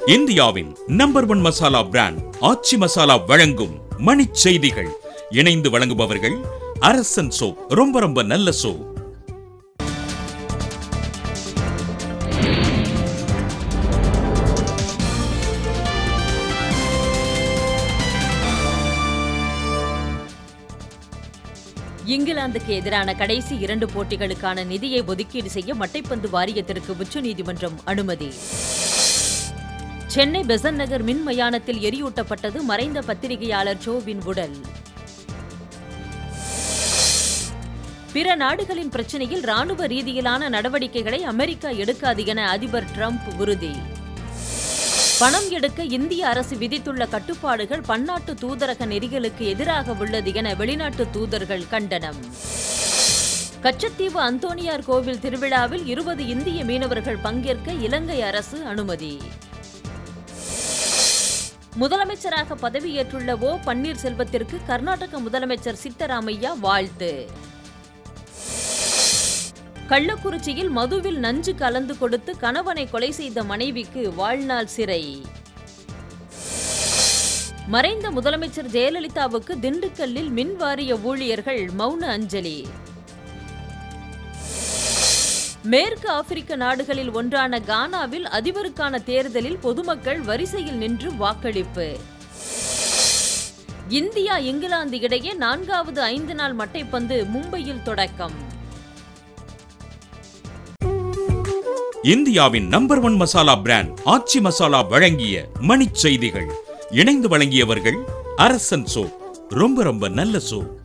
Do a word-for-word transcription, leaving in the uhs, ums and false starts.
இந்தியாவின் number one masala brand Aachi masala வழங்கும் மணிச் செய்திகள். இணைந்து வழங்குபவர்கள் அரசன் சோ. ரொம்ப ரொம்ப நல்ல சோ. இங்கிலாந்துக்கு எதிரான கடைசி இரண்டு போட்டிகளுக்கான நிதியை ஒதுக்கீடு செய்ய மட்டைப்பந்து வாரியத்திற்கு உச்சநீதிமன்றம் அனுமதி. சென்னை பெசன்ட் நகர் மின் மயானத்தில் எரியூட்டப்பட்டது மறைந்த பத்திரிகையாளர் சோவின் உடல். பிற நாடுகளின் பிரச்சினையில் ராணுவ ரீதியிலான நடவடிக்கைகளை அமெரிக்கா எடுக்காது என அதிபர் டிரம்ப் உறுதி. பணம் எடுக்க இந்திய அரசு விதித்துள்ள கட்டுப்பாடுகள் பன்னாட்டு தூதரக நெறிகளுக்கு எதிராக உள்ளது என வெளிநாட்டு தூதர்கள் கண்டனம். கச்சத்தீவு அந்தோனியார் கோவில் திருவிழாவில் இருபது இந்திய மீனவர்கள் பங்கேற்க இலங்கை அரசு அனுமதி. முதலமைச்சராக பதவியேற்றுள்ள ஓ பன்னீர்செல்வத்திற்கு கர்நாடக முதலமைச்சர் சித்தராமையா வாழ்த்து. கள்ளக்குறிச்சியில் மதுவில் நஞ்சு கலந்து கொடுத்து கணவனை கொலை செய்த மனைவிக்கு வாழ்நாள் சிறை. மறைந்த முதலமைச்சர் ஜெயலலிதாவுக்கு திண்டுக்கல்லில் மின்வாரிய ஊழியர்கள் மௌன அஞ்சலி. மேற்கு ஆப்பிரிக்க நாடுகளில் ஒன்றான கானாவில் அதிபருக்கான தேர்தலில் பொதுமக்கள் வரிசையில் நின்று வாக்களிப்பு. இந்தியா இங்கிலாந்து இடையே நான்காவது ஐந்து நாள் மட்டைப்பந்து மும்பையில் தொடக்கம். இந்தியாவின் number one masala brand Aachi masala வழங்கிய மணிச் செய்திகள். இணைந்து வழங்கியவர்கள் அரசன் சோ. ரொம்ப ரொம்ப நல்ல சோ.